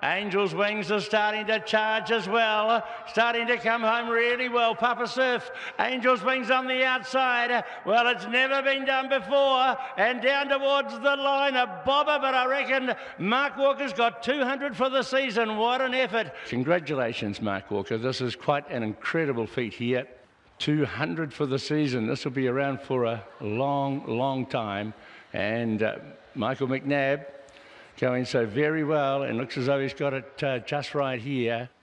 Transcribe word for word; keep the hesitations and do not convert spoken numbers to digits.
Angel's Wings are starting to charge as well. Starting to come home really well. Papa Surf. Angel's Wings on the outside. Well, it's never been done before. And down towards the line, a bobber, but I reckon Mark Walker's got two hundred for the season. What an effort. Congratulations, Mark Walker. This is quite an incredible feat here. two hundred for the season. This will be around for a long, long time. And uh, Michael McNabb going so very well, and looks as though he's got it uh, just right here.